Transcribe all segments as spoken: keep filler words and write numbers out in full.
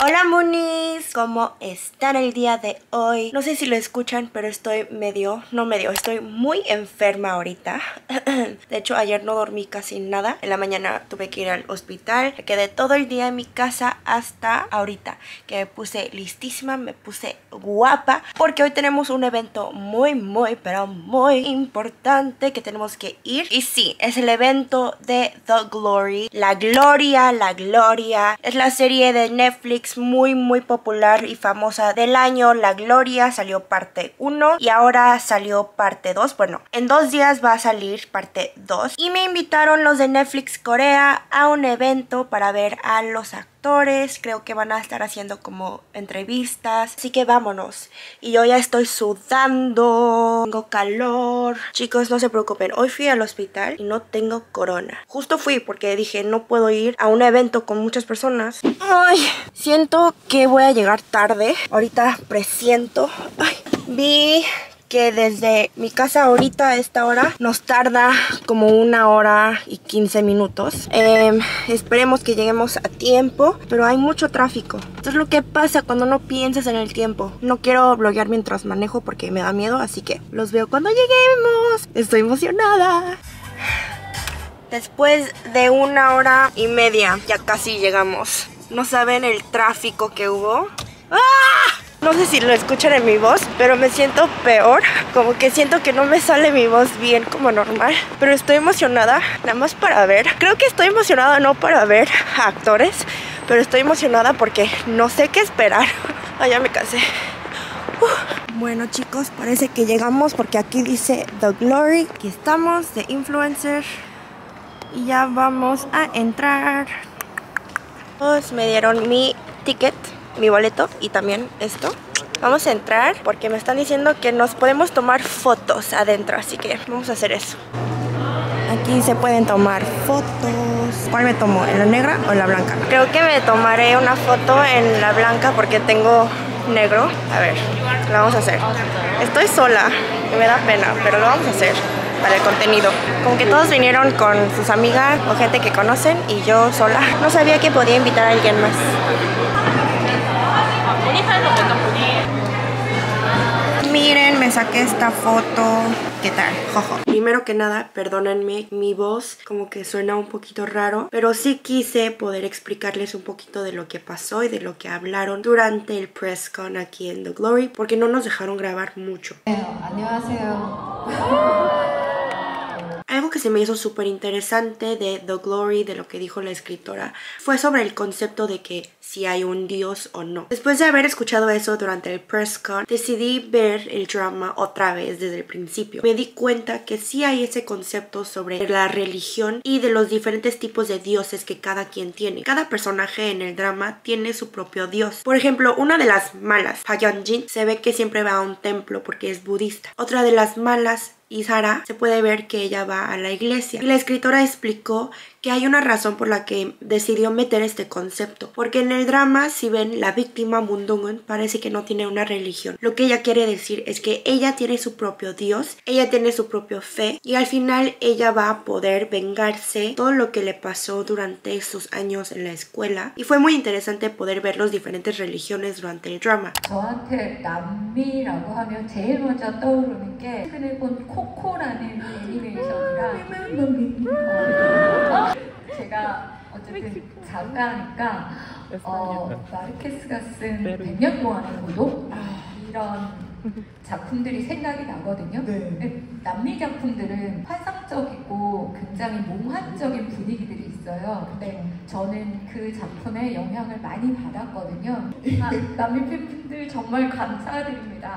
Hola Moonies, ¿cómo están el día de hoy? No sé si lo escuchan, pero estoy medio, no medio, estoy muy enferma ahorita. De hecho, ayer no dormí casi nada. En la mañana tuve que ir al hospital. Me quedé todo el día en mi casa hasta ahorita, que me puse listísima, me puse guapa, porque hoy tenemos un evento muy, muy, pero muy importante que tenemos que ir. Y sí, es el evento de The Glory. La Gloria, la Gloria. Es la serie de Netflix muy, muy popular y famosa del año. La Gloria salió parte uno y ahora salió parte dos. Bueno, en dos días va a salir parte dos. Y me invitaron los de Netflix Corea a un evento para ver a los actores. Creo que van a estar haciendo como entrevistas. Así que vámonos. Y yo ya estoy sudando. Tengo calor. Chicos, no se preocupen. Hoy fui al hospital y no tengo corona. Justo fui porque dije no puedo ir a un evento con muchas personas. Ay, siento que voy a llegar tarde. Ahorita presiento. Ay, vi que desde mi casa ahorita a esta hora nos tarda como una hora y quince minutos. Eh, esperemos que lleguemos a tiempo, pero hay mucho tráfico. Esto es lo que pasa cuando no piensas en el tiempo. No quiero bloguear mientras manejo porque me da miedo, así que los veo cuando lleguemos. Estoy emocionada. Después de una hora y media ya casi llegamos. No saben el tráfico que hubo. ¡Ah! No sé si lo escuchan en mi voz, pero me siento peor. Como que siento que no me sale mi voz bien como normal. Pero estoy emocionada, nada más para ver. Creo que estoy emocionada no para ver a actores, pero estoy emocionada porque no sé qué esperar. Ay, ya me cansé. Uh. Bueno chicos, parece que llegamos porque aquí dice The Glory. Aquí estamos, de influencer. Y ya vamos a entrar. Pues me dieron mi ticket, mi boleto y también esto. Vamos a entrar porque me están diciendo que nos podemos tomar fotos adentro, así que vamos a hacer eso. Aquí se pueden tomar fotos. ¿Cuál me tomo? ¿En la negra o en la blanca? Creo que me tomaré una foto en la blanca porque tengo negro. A ver, lo vamos a hacer. Estoy sola y me da pena, pero lo vamos a hacer para el contenido. Como que todos vinieron con sus amigas o gente que conocen y yo sola. No sabía que podía invitar a alguien más. Miren, me saqué esta foto. ¿Qué tal? Jojo. Primero que nada, perdónenme, mi voz como que suena un poquito raro, pero sí quise poder explicarles un poquito de lo que pasó y de lo que hablaron durante el press con aquí en The Glory, porque no nos dejaron grabar mucho. Algo que se me hizo súper interesante de The Glory, de lo que dijo la escritora, fue sobre el concepto de que si hay un dios o no. Después de haber escuchado eso durante el press con, decidí ver el drama otra vez desde el principio. Me di cuenta que sí hay ese concepto sobre la religión y de los diferentes tipos de dioses que cada quien tiene. Cada personaje en el drama tiene su propio dios. Por ejemplo, una de las malas, Ha Yeon-jin, se ve que siempre va a un templo porque es budista. Otra de las malas, Isara, se puede ver que ella va a la iglesia. Y la escritora explicó que hay una razón por la que decidió meter este concepto. Porque en el drama, si ven, la víctima Mundungun parece que no tiene una religión. Lo que ella quiere decir es que ella tiene su propio dios, ella tiene su propio fe y al final ella va a poder vengarse todo lo que le pasó durante sus años en la escuela. Y fue muy interesante poder ver las diferentes religiones durante el drama. 저한테 남미라고 하면 제일 먼저 떠오르는 게 최근에 본 코코라는 애니메이션이랑 어, 제가 어쨌든 작가니까 어, 마르케스가 쓴 백 년 동안의 고독 이런 작품들이 생각이 나거든요. 네. 남미 작품들은 환상적이고 굉장히 몽환적인 분위기들이 있어요. 근데 저는 그 작품에 영향을 많이 받았거든요. 아, 남미 팬분들 정말 감사드립니다.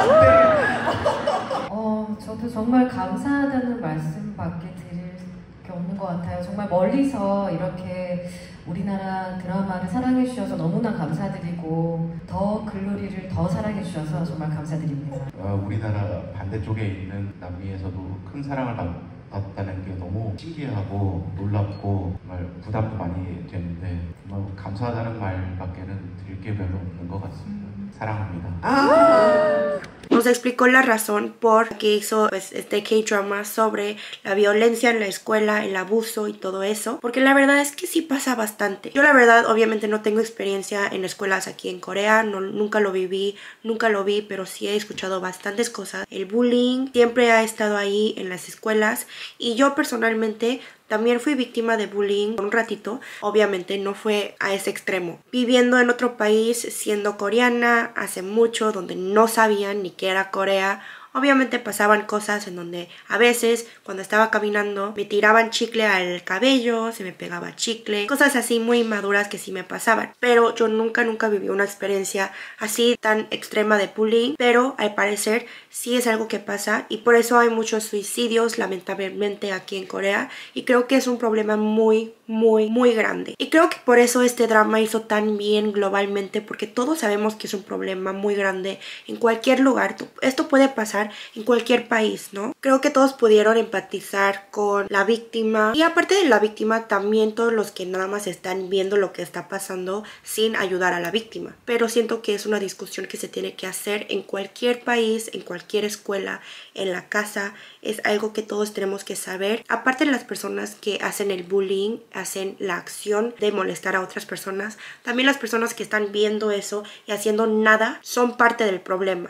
어, 저도 정말 감사하다는 말씀밖에 드릴 게 없는 것 같아요. 정말 멀리서 이렇게 우리나라 드라마를 사랑해 주셔서 너무나 감사드리고 더 글로리를 더 사랑해 주셔서 정말 감사드립니다. 어, 우리나라 반대쪽에 있는 남미에서도 큰 사랑을 받았다는 게 너무 신기하고 놀랍고 정말 부담도 많이 되는데 정말 감사하다는 말밖에는 드릴 게 별로 없는 것 같습니다. 사랑합니다. 아 nos explicó la razón por qué hizo pues, este K-drama sobre la violencia en la escuela, el abuso y todo eso, porque la verdad es que sí pasa bastante. Yo la verdad obviamente no tengo experiencia en escuelas aquí en Corea, no, nunca lo viví, nunca lo vi, pero sí he escuchado bastantes cosas. El bullying siempre ha estado ahí en las escuelas y yo personalmente también fui víctima de bullying un ratito. Obviamente no fue a ese extremo. Viviendo en otro país, siendo coreana hace mucho, donde no sabían ni qué era Corea, obviamente pasaban cosas en donde a veces cuando estaba caminando me tiraban chicle al cabello, se me pegaba chicle, cosas así muy inmaduras que sí me pasaban. Pero yo nunca, nunca viví una experiencia así tan extrema de bullying, pero al parecer sí es algo que pasa y por eso hay muchos suicidios lamentablemente aquí en Corea y creo que es un problema muy, muy, muy grande. Y creo que por eso este drama hizo tan bien globalmente, porque todos sabemos que es un problema muy grande en cualquier lugar. Esto puede pasar en cualquier país, ¿no? Creo que todos pudieron empatizar con la víctima y aparte de la víctima también todos los que nada más están viendo lo que está pasando sin ayudar a la víctima. Pero siento que es una discusión que se tiene que hacer en cualquier país, en cualquier escuela, en la casa. Es algo que todos tenemos que saber. Aparte de las personas que hacen el bullying, hacen la acción de molestar a otras personas, también las personas que están viendo eso y haciendo nada son parte del problema.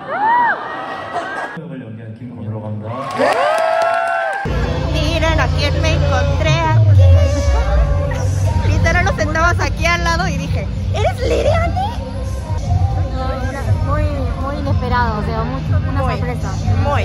Miren a quién me encontré. Literal nos sentabas aquí al lado y dije, ¿eres Liriani? No, muy, muy inesperado, o sea, muy, una muy, sorpresa. Muy.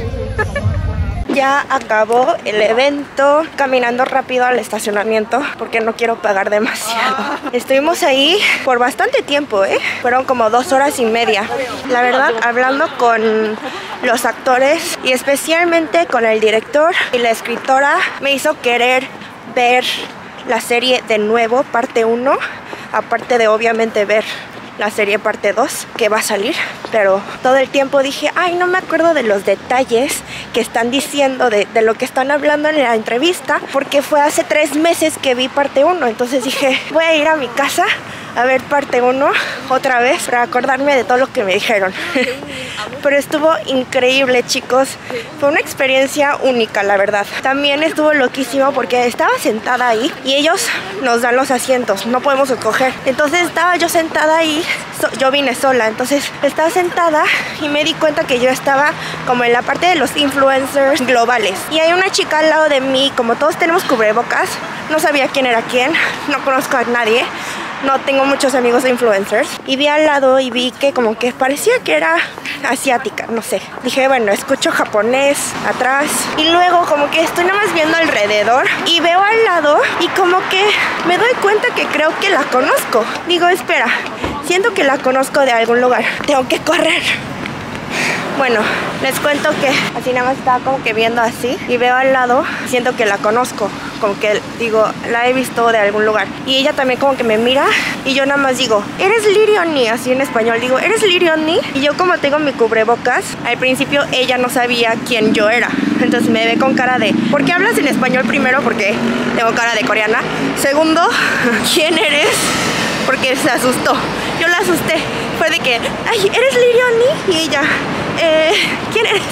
Ya acabó el evento, caminando rápido al estacionamiento porque no quiero pagar demasiado. Estuvimos ahí por bastante tiempo, ¿eh? Fueron como dos horas y media. La verdad, hablando con los actores y especialmente con el director y la escritora, me hizo querer ver la serie de nuevo, parte uno, aparte de obviamente ver la serie parte dos que va a salir, pero todo el tiempo dije, ay, no me acuerdo de los detalles que están diciendo, de, de lo que están hablando en la entrevista, porque fue hace tres meses que vi parte uno, entonces dije, voy a ir a mi casa a ver parte uno otra vez para acordarme de todo lo que me dijeron. Pero estuvo increíble, chicos. Fue una experiencia única, la verdad. También estuvo loquísimo porque estaba sentada ahí y ellos nos dan los asientos, no podemos escoger. Entonces estaba yo sentada ahí, so, yo vine sola, entonces estaba sentada y me di cuenta que yo estaba como en la parte de los influencers globales. Y hay una chica al lado de mí, como todos tenemos cubrebocas, no sabía quién era quién, no conozco a nadie. No tengo muchos amigos de influencers. Y vi al lado y vi que como que parecía que era asiática, no sé. Dije, bueno, escucho japonés atrás. Y luego como que estoy nada más viendo alrededor y veo al lado y como que me doy cuenta que creo que la conozco. Digo, espera, siento que la conozco de algún lugar. Tengo que correr. Bueno, les cuento que así nada más estaba como que viendo así y veo al lado, siento que la conozco, como que digo, la he visto de algún lugar. Y ella también como que me mira y yo nada más digo, ¿eres Liriani? Así en español digo, ¿eres Liriani? Y yo como tengo mi cubrebocas, al principio ella no sabía quién yo era. Entonces me ve con cara de, ¿por qué hablas en español primero? Porque tengo cara de coreana. Segundo, ¿quién eres? Porque se asustó. Yo la asusté. Fue de que, ay, ¿eres Liriani? Y ella, eh, ¿quién eres?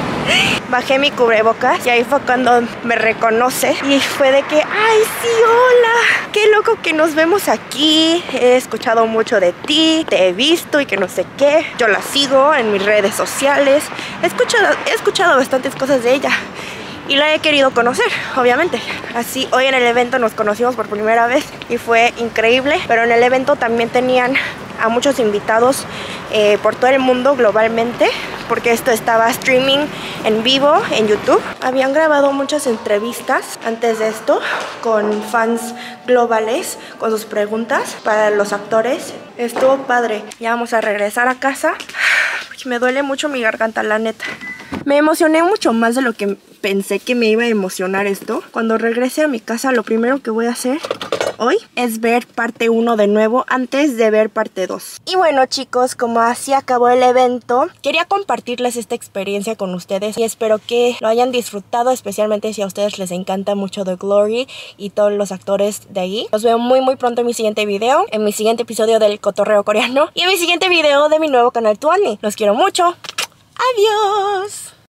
Bajé mi cubrebocas y ahí fue cuando me reconoce y fue de que, ay, sí, hola, qué loco que nos vemos aquí, he escuchado mucho de ti, te he visto y que no sé qué. Yo la sigo en mis redes sociales, he escuchado, he escuchado bastantes cosas de ella y la he querido conocer, obviamente. Así hoy en el evento nos conocimos por primera vez y fue increíble, pero en el evento también tenían a muchos invitados eh, por todo el mundo globalmente, porque esto estaba streaming en vivo en YouTube. Habían grabado muchas entrevistas antes de esto con fans globales, con sus preguntas para los actores. Estuvo padre. Ya vamos a regresar a casa. Me duele mucho mi garganta, la neta. Me emocioné mucho más de lo que pensé que me iba a emocionar esto. Cuando regrese a mi casa, lo primero que voy a hacer hoy es ver parte uno de nuevo antes de ver parte dos. Y bueno, chicos, como así acabó el evento, quería compartirles esta experiencia con ustedes y espero que lo hayan disfrutado, especialmente si a ustedes les encanta mucho The Glory y todos los actores de ahí. Los veo muy muy pronto en mi siguiente video, en mi siguiente episodio del Cotorreo Coreano y en mi siguiente video de mi nuevo canal Tuani. Los quiero mucho. Adiós.